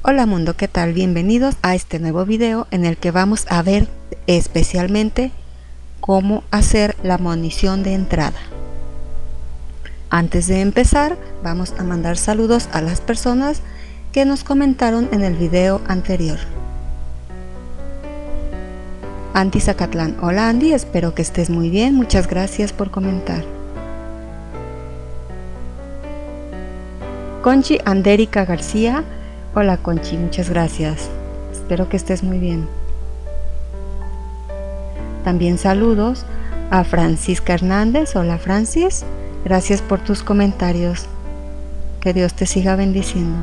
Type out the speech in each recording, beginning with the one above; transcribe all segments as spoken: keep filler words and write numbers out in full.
Hola mundo, ¿qué tal? Bienvenidos a este nuevo video en el que vamos a ver especialmente cómo hacer la munición de entrada. Antes de empezar, vamos a mandar saludos a las personas que nos comentaron en el video anterior. Andy Zacatlán, hola Andy, espero que estés muy bien, muchas gracias por comentar. Conchi Andérica García, hola Conchi, muchas gracias, espero que estés muy bien. También saludos a Francisca Hernández, hola Francis, gracias por tus comentarios, que Dios te siga bendiciendo.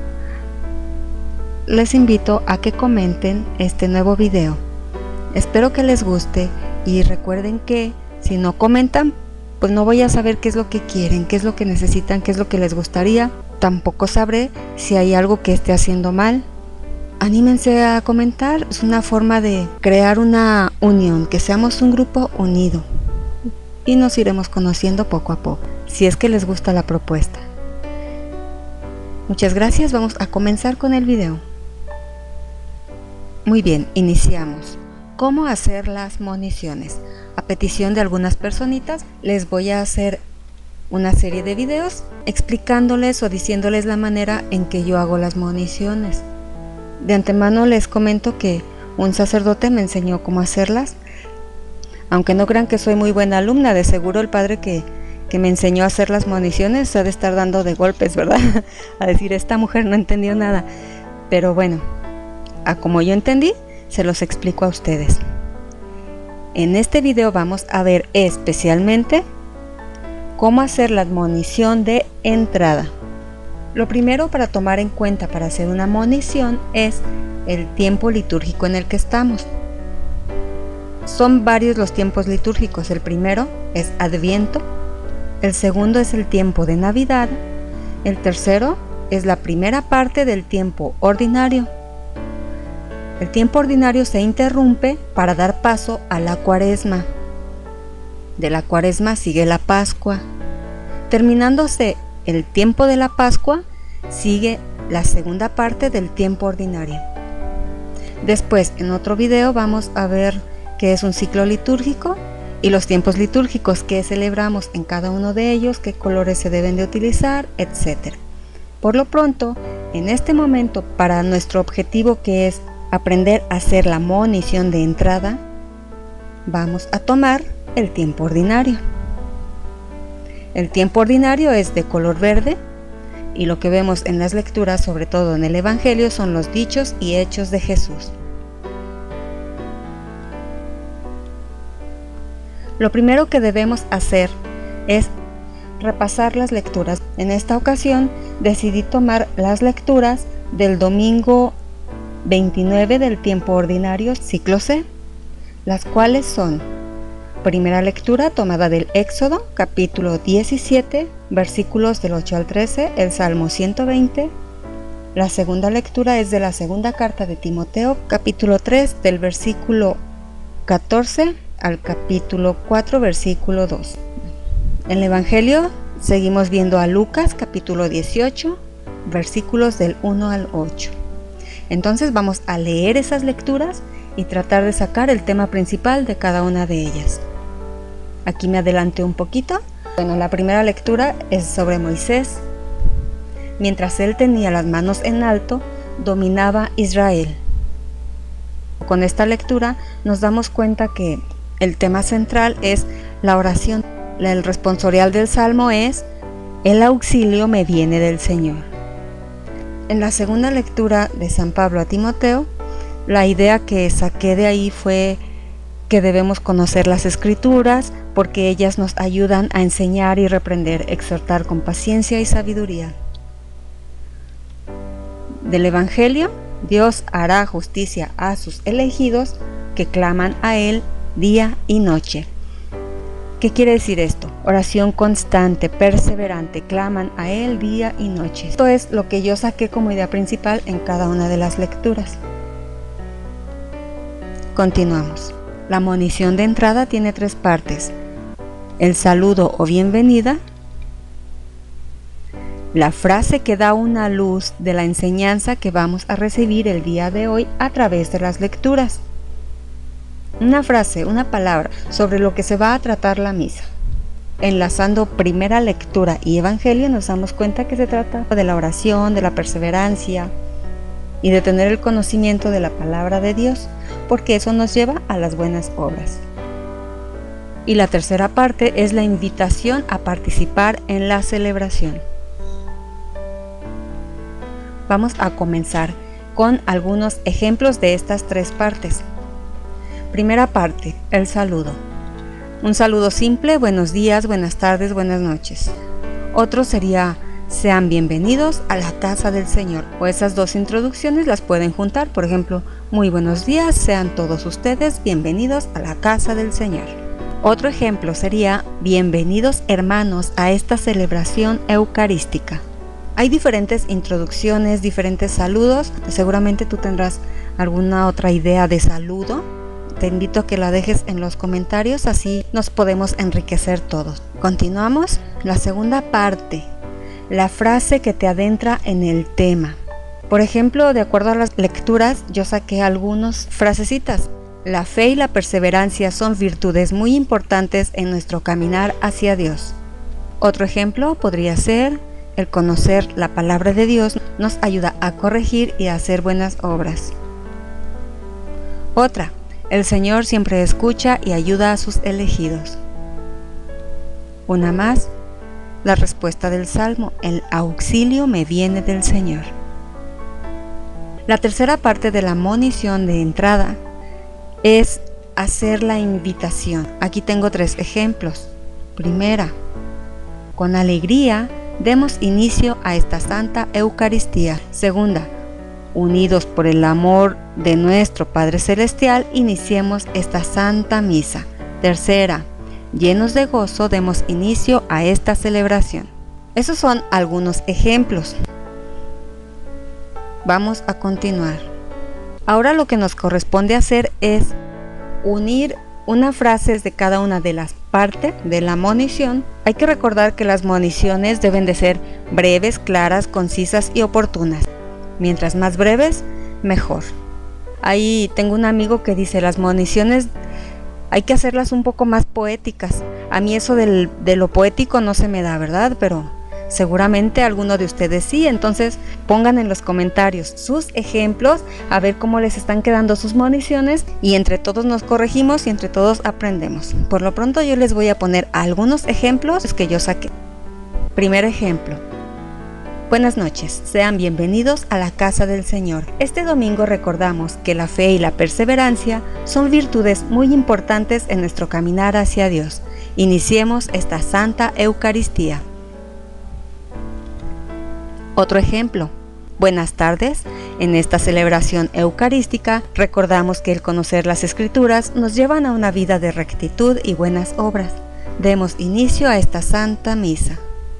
Les invito a que comenten este nuevo video, espero que les guste y recuerden que si no comentan, pues no voy a saber qué es lo que quieren, qué es lo que necesitan, qué es lo que les gustaría. Tampoco sabré si hay algo que esté haciendo mal. Anímense a comentar, es una forma de crear una unión, que seamos un grupo unido y nos iremos conociendo poco a poco, si es que les gusta la propuesta. Muchas gracias, vamos a comenzar con el video. Muy bien, iniciamos. ¿Cómo hacer las municiones? A petición de algunas personitas les voy a hacer una serie de videos explicándoles o diciéndoles la manera en que yo hago las municiones. De antemano les comento que un sacerdote me enseñó cómo hacerlas, aunque no crean que soy muy buena alumna, de seguro el padre que, que me enseñó a hacer las municiones se ha de estar dando de golpes, ¿verdad? A decir, esta mujer no entendió nada, pero bueno, a como yo entendí, se los explico a ustedes. En este video vamos a ver especialmente cómo hacer la munición de entrada. Lo primero para tomar en cuenta para hacer una munición es el tiempo litúrgico en el que estamos. Son varios los tiempos litúrgicos. El primero es Adviento, el segundo es el tiempo de Navidad, el tercero es la primera parte del tiempo ordinario. El tiempo ordinario se interrumpe para dar paso a la Cuaresma. De la Cuaresma sigue la Pascua. Terminándose el tiempo de la Pascua, sigue la segunda parte del tiempo ordinario. Después, en otro video, vamos a ver qué es un ciclo litúrgico y los tiempos litúrgicos que celebramos en cada uno de ellos, qué colores se deben de utilizar, etcétera. Por lo pronto, en este momento, para nuestro objetivo que es aprender a hacer la munición de entrada, vamos a tomar el tiempo ordinario. El tiempo ordinario es de color verde y lo que vemos en las lecturas, sobre todo en el Evangelio, son los dichos y hechos de Jesús. Lo primero que debemos hacer es repasar las lecturas. En esta ocasión decidí tomar las lecturas del domingo veintinueve del tiempo ordinario, ciclo C, las cuales son: primera lectura tomada del Éxodo, capítulo diecisiete, versículos del ocho al trece, el Salmo ciento veinte. La segunda lectura es de la segunda carta de Timoteo, capítulo tres, del versículo catorce al capítulo cuatro, versículo dos. En el Evangelio seguimos viendo a Lucas, capítulo dieciocho, versículos del uno al ocho. Entonces vamos a leer esas lecturas y tratar de sacar el tema principal de cada una de ellas. Aquí me adelanté un poquito. Bueno, la primera lectura es sobre Moisés. Mientras él tenía las manos en alto, dominaba Israel. Con esta lectura nos damos cuenta que el tema central es la oración. El responsorial del Salmo es: el auxilio me viene del Señor. En la segunda lectura de San Pablo a Timoteo, la idea que saqué de ahí fue que debemos conocer las Escrituras porque ellas nos ayudan a enseñar y reprender, exhortar con paciencia y sabiduría. Del Evangelio, Dios hará justicia a sus elegidos que claman a Él día y noche. ¿Qué quiere decir esto? Oración constante, perseverante, claman a Él día y noche. Esto es lo que yo saqué como idea principal en cada una de las lecturas. Continuamos. La munición de entrada tiene tres partes: el saludo o bienvenida, la frase que da una luz de la enseñanza que vamos a recibir el día de hoy a través de las lecturas. Una frase, una palabra sobre lo que se va a tratar la misa. Enlazando primera lectura y evangelio, nos damos cuenta que se trata de la oración, de la perseverancia y de tener el conocimiento de la palabra de Dios, porque eso nos lleva a las buenas obras. Y la tercera parte es la invitación a participar en la celebración. Vamos a comenzar con algunos ejemplos de estas tres partes. Primera parte, el saludo. Un saludo simple, buenos días, buenas tardes, buenas noches. Otro sería, sean bienvenidos a la casa del Señor. O esas dos introducciones las pueden juntar, por ejemplo, muy buenos días, sean todos ustedes bienvenidos a la casa del Señor. Otro ejemplo sería, bienvenidos hermanos a esta celebración eucarística. Hay diferentes introducciones, diferentes saludos. Seguramente tú tendrás alguna otra idea de saludo. Te invito a que la dejes en los comentarios, así nos podemos enriquecer todos. Continuamos. La segunda parte, la frase que te adentra en el tema. Por ejemplo, de acuerdo a las lecturas, yo saqué algunas frasecitas. La fe y la perseverancia son virtudes muy importantes en nuestro caminar hacia Dios. Otro ejemplo podría ser, el conocer la palabra de Dios nos ayuda a corregir y a hacer buenas obras. Otra, el Señor siempre escucha y ayuda a sus elegidos. Una más, la respuesta del Salmo, el auxilio me viene del Señor. La tercera parte de la monición de entrada es hacer la invitación. Aquí tengo tres ejemplos. Primera, con alegría demos inicio a esta Santa Eucaristía. Segunda, unidos por el amor de nuestro Padre Celestial, iniciemos esta Santa Misa. Tercera, llenos de gozo demos inicio a esta celebración. Esos son algunos ejemplos. Vamos a continuar. Ahora lo que nos corresponde hacer es unir una frase de cada una de las partes de la monición. Hay que recordar que las moniciones deben de ser breves, claras, concisas y oportunas. Mientras más breves, mejor. Ahí tengo un amigo que dice, las moniciones hay que hacerlas un poco más poéticas. A mí eso del, de lo poético no se me da, ¿verdad? Pero seguramente alguno de ustedes sí. Entonces pongan en los comentarios sus ejemplos, a ver cómo les están quedando sus moniciones, y entre todos nos corregimos y entre todos aprendemos. Por lo pronto yo les voy a poner algunos ejemplos que yo saqué. Primer ejemplo. Buenas noches, sean bienvenidos a la casa del Señor. Este domingo recordamos que la fe y la perseverancia son virtudes muy importantes en nuestro caminar hacia Dios. Iniciemos esta Santa Eucaristía. Otro ejemplo. Buenas tardes. En esta celebración eucarística recordamos que el conocer las Escrituras nos llevan a una vida de rectitud y buenas obras. Demos inicio a esta Santa Misa.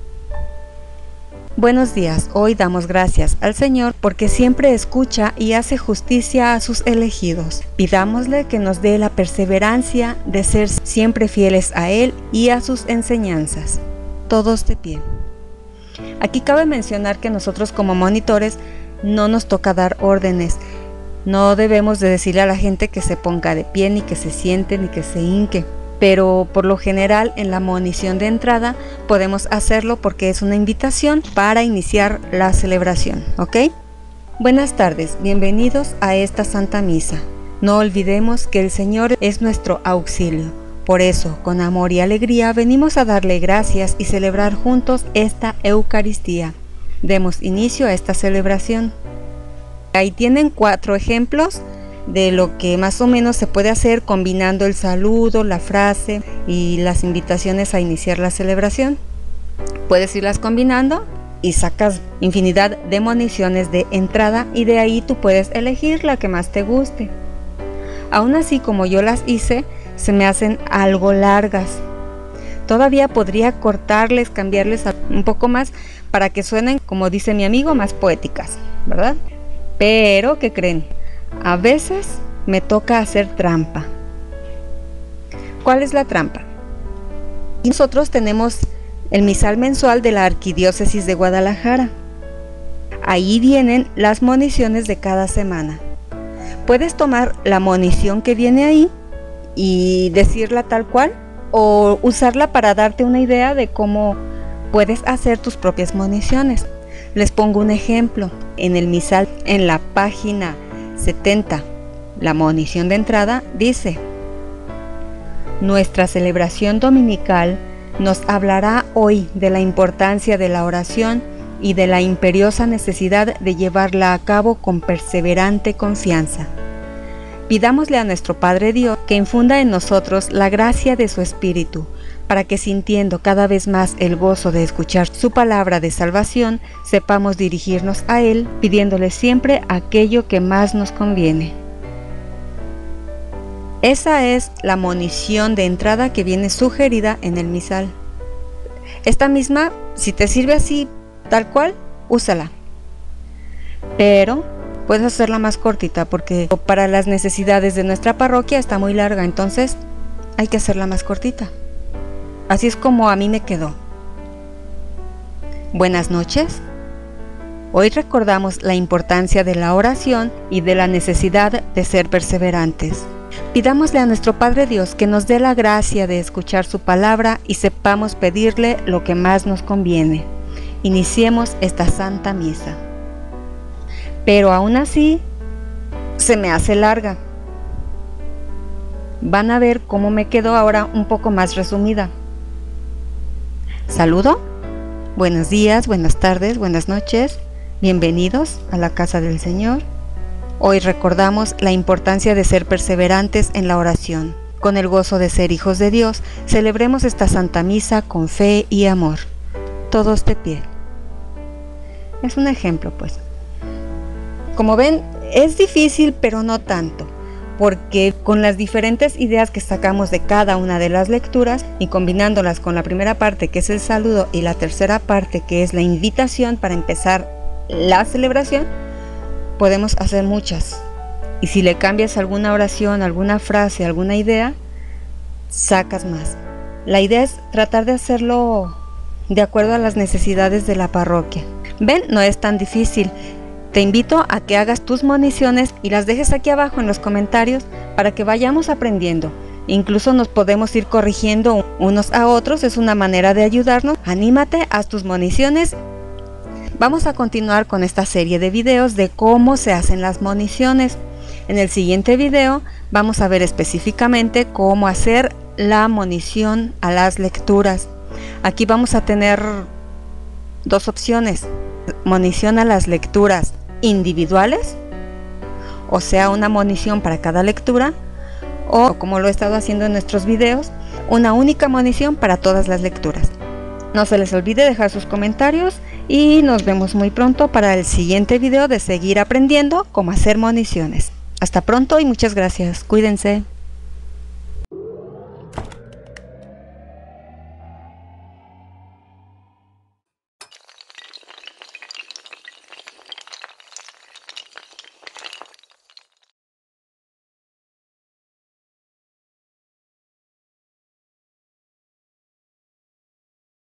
Buenos días, hoy damos gracias al Señor porque siempre escucha y hace justicia a sus elegidos. Pidámosle que nos dé la perseverancia de ser siempre fieles a Él y a sus enseñanzas. Todos de pie. Aquí cabe mencionar que nosotros como monitores no nos toca dar órdenes. No debemos de decirle a la gente que se ponga de pie, ni que se siente, ni que se hinque. Pero por lo general en la monición de entrada podemos hacerlo porque es una invitación para iniciar la celebración, ¿ok? Buenas tardes, bienvenidos a esta Santa Misa. No olvidemos que el Señor es nuestro auxilio. Por eso, con amor y alegría, venimos a darle gracias y celebrar juntos esta Eucaristía. Demos inicio a esta celebración. Ahí tienen cuatro ejemplos de lo que más o menos se puede hacer combinando el saludo, la frase y las invitaciones a iniciar la celebración. Puedes irlas combinando y sacas infinidad de moniciones de entrada, y de ahí tú puedes elegir la que más te guste. Aún así, como yo las hice, se me hacen algo largas. Todavía podría cortarles, cambiarles un poco más para que suenen, como dice mi amigo, más poéticas, ¿verdad? Pero, ¿qué creen? A veces me toca hacer trampa. ¿Cuál es la trampa? Nosotros tenemos el misal mensual de la Arquidiócesis de Guadalajara. Ahí vienen las moniciones de cada semana. Puedes tomar la monición que viene ahí y decirla tal cual, o usarla para darte una idea de cómo puedes hacer tus propias moniciones. Les pongo un ejemplo. En el misal, en la página setenta, la monición de entrada dice: nuestra celebración dominical nos hablará hoy de la importancia de la oración y de la imperiosa necesidad de llevarla a cabo con perseverante confianza. Pidámosle a nuestro Padre Dios que infunda en nosotros la gracia de su Espíritu, para que, sintiendo cada vez más el gozo de escuchar su palabra de salvación, sepamos dirigirnos a Él, pidiéndole siempre aquello que más nos conviene. Esa es la monición de entrada que viene sugerida en el misal. Esta misma, si te sirve así, tal cual, úsala. Pero puedes hacerla más cortita, porque para las necesidades de nuestra parroquia está muy larga, entonces hay que hacerla más cortita. Así es como a mí me quedó. Buenas noches. Hoy recordamos la importancia de la oración y de la necesidad de ser perseverantes. Pidámosle a nuestro Padre Dios que nos dé la gracia de escuchar su palabra y sepamos pedirle lo que más nos conviene. Iniciemos esta Santa Misa. Pero aún así, se me hace larga. Van a ver cómo me quedó ahora un poco más resumida. Saludo, buenos días, buenas tardes, buenas noches, bienvenidos a la casa del Señor. Hoy recordamos la importancia de ser perseverantes en la oración. Con el gozo de ser hijos de Dios, celebremos esta Santa Misa con fe y amor. Todos de pie. Es un ejemplo, pues. Como ven, es difícil, pero no tanto, porque con las diferentes ideas que sacamos de cada una de las lecturas y combinándolas con la primera parte, que es el saludo, y la tercera parte, que es la invitación para empezar la celebración, podemos hacer muchas. Y si le cambias alguna oración, alguna frase, alguna idea, sacas más. La idea es tratar de hacerlo de acuerdo a las necesidades de la parroquia. Ven, no es tan difícil. Te invito a que hagas tus moniciones y las dejes aquí abajo en los comentarios para que vayamos aprendiendo. Incluso nos podemos ir corrigiendo unos a otros, es una manera de ayudarnos. Anímate, haz tus moniciones. Vamos a continuar con esta serie de videos de cómo se hacen las moniciones. En el siguiente video vamos a ver específicamente cómo hacer la monición a las lecturas. Aquí vamos a tener dos opciones: monición a las lecturas individuales, o sea, una monición para cada lectura, o como lo he estado haciendo en nuestros videos, una única monición para todas las lecturas. No se les olvide dejar sus comentarios y nos vemos muy pronto para el siguiente video de seguir aprendiendo cómo hacer moniciones. Hasta pronto y muchas gracias. Cuídense.